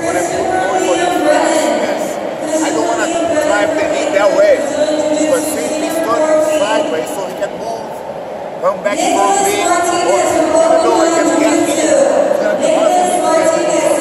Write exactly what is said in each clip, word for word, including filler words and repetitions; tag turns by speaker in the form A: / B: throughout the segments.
A: when I'm going for this yes, I don't want to drive the knee that way. But since he's turning sideways, so he can move, come back from me, or even though I can get here, it's going to be hard for me to get to the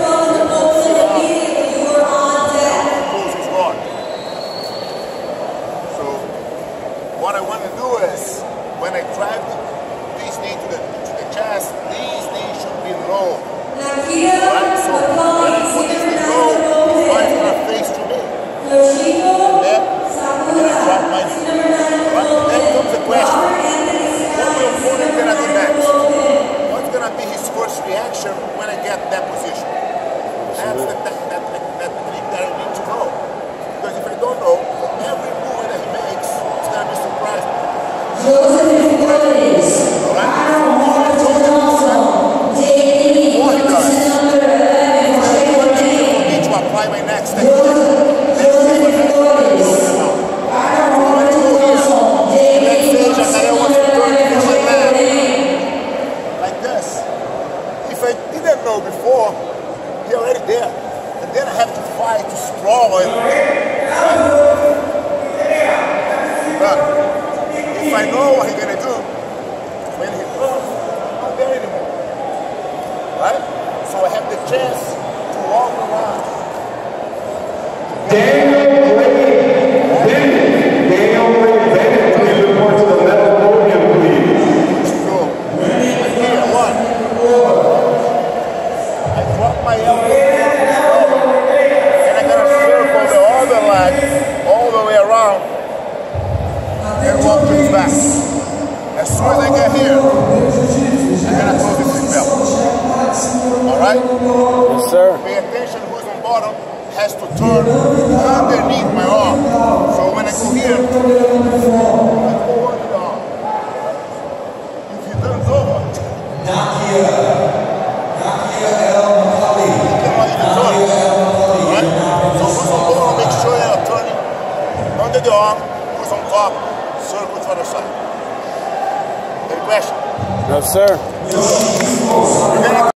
A: what I want to do is, when I drive this knee to the, to the chest, these knees should be low. Right? So when I put this knee low, his body's going to face to me. And then, and then I drop my knee. Right? Then comes the question, what my opponent going to do next? What's going to be his first reaction when I get that position? That's the, that, that, that, that thing that I need to know. Because if I don't know, every move that he makes, it's going to be surprising. Before he does, for me to apply my next technique. Then so when I go here, let's say Jacare wants to turn to my left, like this. If I didn't know before, he's already there. And then I have to fight to sprawl and but if I know what he's gonna do, when he throws, I'm not there anymore. Right? So I have the chance to walk around.
B: Daniel Bennett. Daniel Bennett, please report to the metal podium, please.
A: So, right here, one. I drop my elbow and I gotta circle the other leg all the way around and walk to his back. As soon as I get here, I'm gonna close the seat belt. Alright?
C: Yes, sir.
A: Pay attention who's on bottom has to turn underneath my arm. So when I go here, I go under the arm. If he turns over,
D: Nakia. Nakia El Makali.
A: he cannot even turn. Right? So who's on bottom, make sure you're turning under the arm. Who's on top, circle to the other side. Any question?
C: No, sir.